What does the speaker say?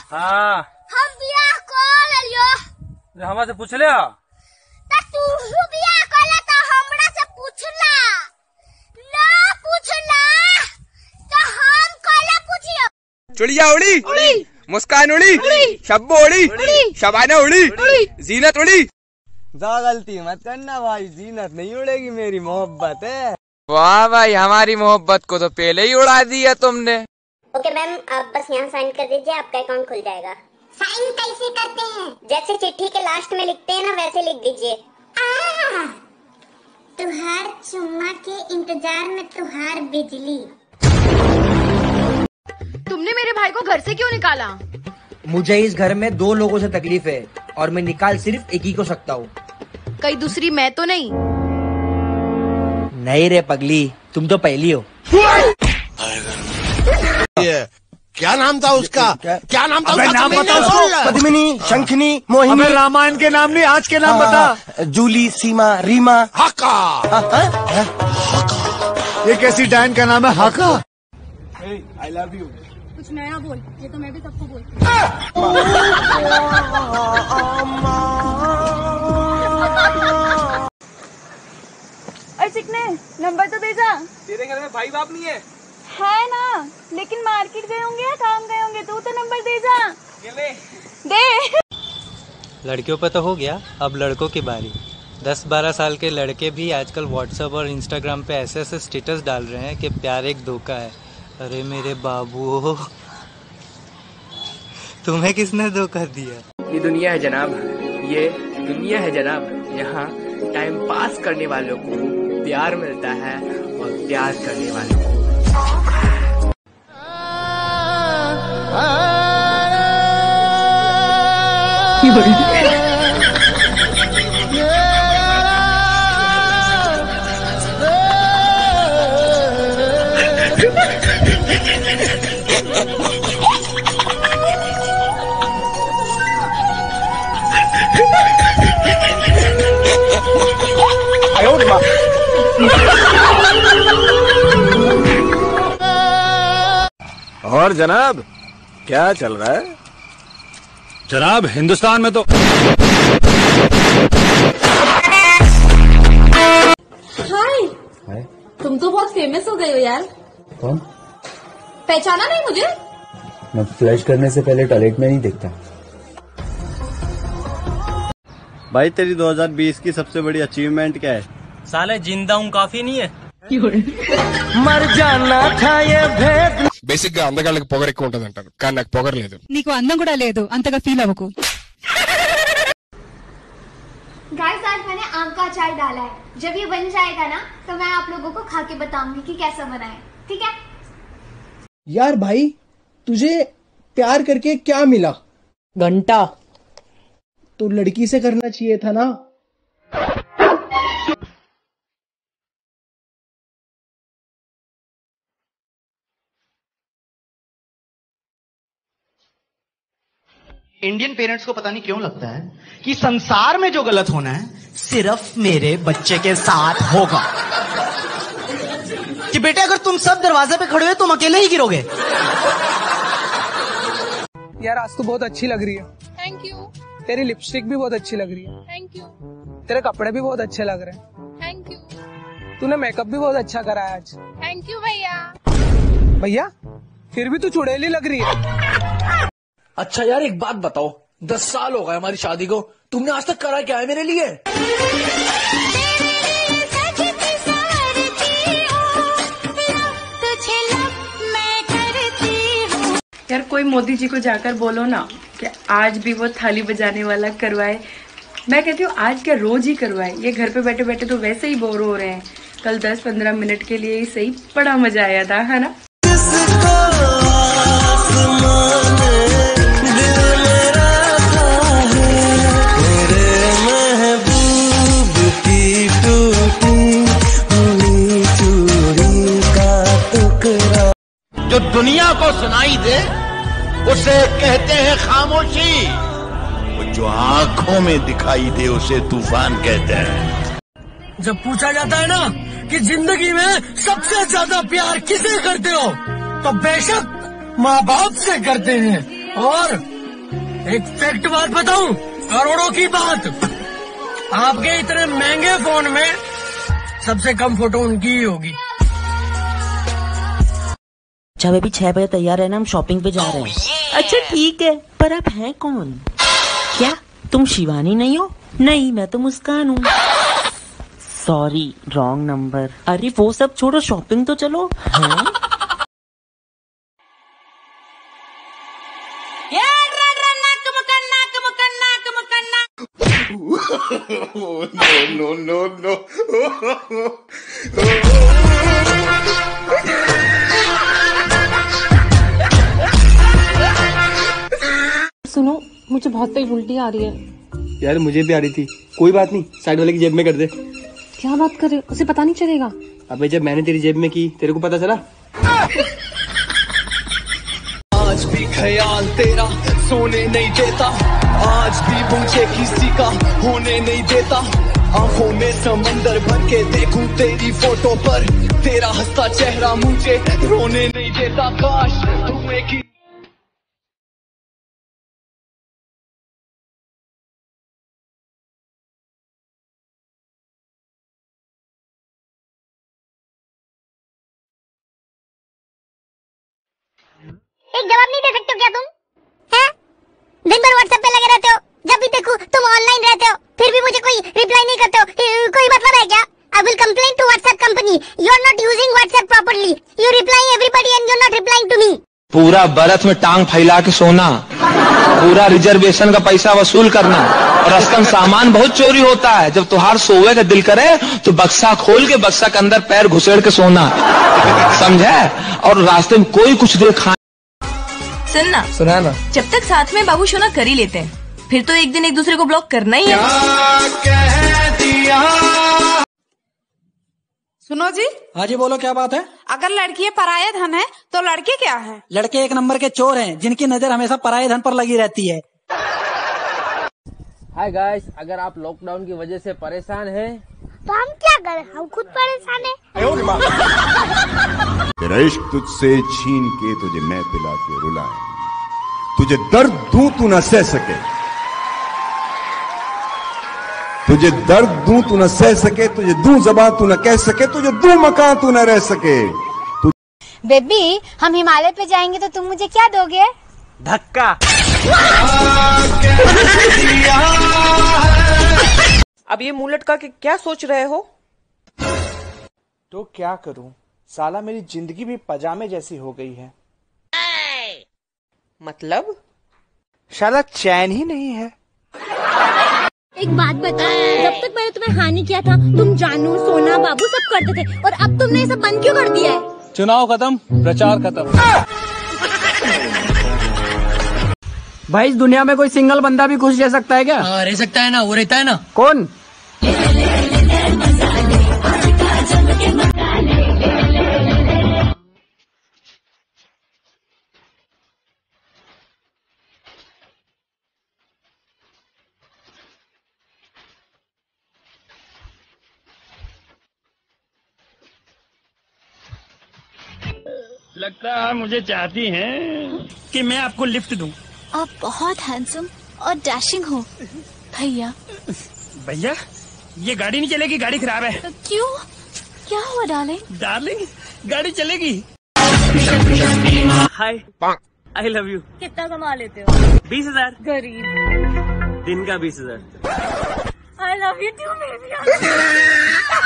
हाँ हम बियाह कर लियो। हमसे पूछ लिया तू बियाह कर तो हमरा से पूछला ना पूछला तो हम कला पूछियो। चुड़िया उड़ी, मुस्कान उड़ी, शब्बो उड़ी, शबाना उड़ी, जीनत उड़ी। जा गलती मत करना भाई, जीनत नहीं उड़ेगी, मेरी मोहब्बत है। वाह भाई, हमारी मोहब्बत को तो पहले ही उड़ा दिया तुमने। ओके मैम, आप बस यहाँ साइन कर दीजिए, आपका अकाउंट खुल जाएगा। साइन कैसे करते हैं? जैसे चिट्ठी के लास्ट में लिखते हैं ना, वैसे लिख दीजिए। तुहार चुम्मा के इंतजार में तुहार बिजली। तुमने मेरे भाई को घर से क्यों निकाला? मुझे इस घर में 2 लोगों से तकलीफ है और मैं निकाल सिर्फ एक ही को सकता हूँ। कहीं दूसरी मैं तो नहीं? नहीं रे पगली, तुम तो पहली हो। क्या नाम था उसका? क्या नाम था उसका? नाम बता उसको। पद्मिनी, शंखनी, मोहिनी। रामायण के नाम नहीं, आज के नाम बता। जूली, सीमा, रीमा। हाका। ये कैसी डायन का नाम है? हाका। I love you. कुछ नया बोल, ये तो मैं भी सबको बोलती अरे चिकने, नंबर तो भेजा। तेरे घर में भाई बाप नहीं है? है ना, लेकिन मार्केट गए होंगे या काम गए होंगे। तू तो नंबर दे जा। दे। लड़कियों पे तो हो गया, अब लड़कों की बारी। 10-12 साल के लड़के भी आजकल व्हाट्सएप और इंस्टाग्राम पे ऐसे स्टेटस डाल रहे हैं कि प्यार एक धोखा है। अरे मेरे बाबू, तुम्हें किसने धोखा दिया? ये दुनिया है जनाब, ये दुनिया है जनाब। यहाँ टाइम पास करने वालों को प्यार मिलता है और प्यार करने वालों को और जनाब क्या चल रहा है? जनाब हिंदुस्तान में तो हाय, तुम तो बहुत फेमस हो गए हो यार। कौन? पहचाना नहीं मुझे? मैं फ्लश करने से पहले टॉयलेट में नहीं देखता। भाई तेरी 2020 की सबसे बड़ी अचीवमेंट क्या है? साले जिंदा हूँ काफी नहीं है? मर जाना था ये भेद। బేసిక్ గా అందగాళ్ళకి పొగరు ఎక్కువ ఉంటుంది అంటారు, కానీ నాకు పొగరు లేదు. నీకు అందం కూడా లేదు, అంతగా ఫీల్ అవ్వకు। गाइस, आज मैंने आम का अचार डाला है। जब ये बन जाएगा ना तो मैं आप लोगों को खा के बताऊंगी कि कैसा बना है, ठीक है? यार भाई, तुझे प्यार करके क्या मिला? घंटा। तो लड़की से करना चाहिए था ना। इंडियन पेरेंट्स को पता नहीं क्यों लगता है कि संसार में जो गलत होना है सिर्फ मेरे बच्चे के साथ होगा। कि बेटे अगर तुम सब दरवाजे पे खड़े हो तुम अकेले ही गिरोगे। यार आज तो बहुत अच्छी लग रही है। Thank you. तेरी लिपस्टिक भी बहुत अच्छी लग रही है। Thank you. तेरे कपड़े भी बहुत अच्छे लग रहे हैं। Thank you. तूने मेकअप भी बहुत अच्छा करा है आज। थैंक यू भैया। भैया, फिर भी तू चुड़ैली लग रही है। अच्छा यार एक बात बताओ, 10 साल हो गए हमारी शादी को, तुमने आज तक करा क्या है मेरे लिए? यार कोई मोदी जी को जाकर बोलो ना कि आज भी वो थाली बजाने वाला करवाए। मैं कहती हूँ आज क्या रोज ही करवाए। ये घर पे बैठे बैठे तो वैसे ही बोर हो रहे हैं। कल 10-15 मिनट के लिए ही सही, बड़ा मजा आया था, है ना? जो दुनिया को सुनाई दे उसे कहते हैं खामोशी, जो आंखों में दिखाई दे उसे तूफान कहते हैं। जब पूछा जाता है ना कि जिंदगी में सबसे ज्यादा प्यार किसे करते हो, तो बेशक माँ बाप से करते हैं, और एक फैक्ट बात बताऊं, करोड़ों की बात। आपके इतने महंगे फोन में सबसे कम फोटो उनकी ही होगी। अच्छा बेबी 6 बजे तैयार है ना, हम शॉपिंग पे जा रहे हैं। अच्छा ठीक है, पर आप हैं कौन? क्या तुम शिवानी नहीं हो? नहीं, मैं तो मुस्कान हूँ। Sorry, wrong number. अरे वो सब छोड़ो, शॉपिंग तो चलो। हाँ? No, no, no. सुनो, मुझे बहुत तेज उल्टी आ रही है। यार मुझे भी आ रही थी, कोई बात नहीं, साइड वाले की जेब में कर दे। क्या बात कर रहे हो? उसे पता नहीं चलेगा। अबे जब मैंने तेरी जेब में की, तेरे को पता चला? आज भी ख्याल तेरा सोने नहीं देता, आज भी मुझे किसी का होने नहीं देता। आंखों में समंदर भर के देखूं तेरी फोटो पर, तेरा हंसता चेहरा मुझे रोने नहीं देता। काश तुम्हें की एक जवाब नहीं दे सकते हो क्या तुम? हैं? दिन भर व्हाट्सएप पे लगे रहते हो, जब भी देखो तुम ऑनलाइन रहते हो, फिर भी मुझे कोई रिप्लाई नहीं करते हो। कोई मतलब है क्या? I will complain to WhatsApp company. You are not using WhatsApp properly. You replying everybody and you are not replying to me. पूरा बरस में टांग फैला के सोना, पूरा रिजर्वेशन का पैसा वसूल करना, और रस्तम सामान बहुत चोरी होता है। जब तुहार सोवे का दिल करे तो बक्सा खोल के बक्सा के अंदर पैर घुसेड़ के सोना, समझे? और रास्ते में कोई कुछ देर खा सुनना सुना ना, जब तक साथ में बाबू शोना कर ही लेते हैं, फिर तो एक दिन एक दूसरे को ब्लॉक करना ही है। सुनो जी। हाँ जी बोलो, क्या बात है? अगर लड़की पराये धन है तो लड़के क्या है? लड़के एक नंबर के चोर हैं, जिनकी नजर हमेशा पराये धन पर लगी रहती है। हाय गाइस, अगर आप लॉकडाउन की वजह से परेशान हैं तो हम क्या करें, हम खुद परेशान हैं। तेरा इश्क तुझसे छीन के तुझे मैं पिला के रुलाए, तुझे दर्द दूं तू न सह सके, तुझे दर्द दूं तू न सह सके, तुझे दूं ज़बान तू न कह सके, तुझे दूं मकान तू न रह सके। बेबी, हम हिमालय पे जाएंगे तो तुम मुझे क्या दोगे? धक्का। अब ये मुंह लटका के क्या सोच रहे हो? तो क्या करूं, साला मेरी जिंदगी भी पजामे जैसी हो गई है। मतलब? साला चैन ही नहीं है। एक बात बता, जब तक मैंने तुम्हें हानि किया था, तुम जानू, सोना, बाबू सब करते थे, और अब तुमने ये सब बंद क्यों कर दिया है? चुनाव खत्म, प्रचार खत्म। भाई इस दुनिया में कोई सिंगल बंदा भी खुश रह सकता है क्या? हाँ रह सकता है ना, वो रहता है ना। कौन? लगता है मुझे चाहती हैं कि मैं आपको लिफ्ट दूं। आप बहुत हैंडसम और डैशिंग हो भैया। भैया ये गाड़ी नहीं चलेगी, गाड़ी खराब है। क्यों, क्या हुआ डार्लिंग? डार्लिंग गाड़ी चलेगी। Hi, I love you. कितना कमा लेते हो? 20,000। गरीब। दिन का 20,000। I love you too baby.